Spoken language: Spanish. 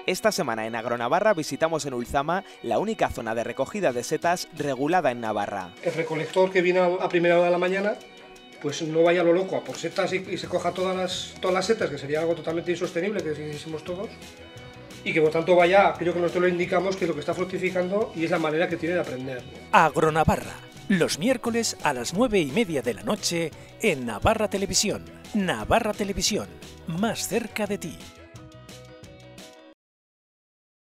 Esta semana en Agronavarra visitamos en Ulzama la única zona de recogida de setas regulada en Navarra. El recolector que viene a primera hora de la mañana, pues no vaya a lo loco a por setas y se coja todas las setas, que sería algo totalmente insostenible, que hiciésemos todos, y que por tanto vaya a aquello que nosotros le indicamos que es lo que está fructificando y es la manera que tiene de aprender. Agronavarra, los miércoles a las 9:30 de la noche en Navarra Televisión. Navarra Televisión, más cerca de ti.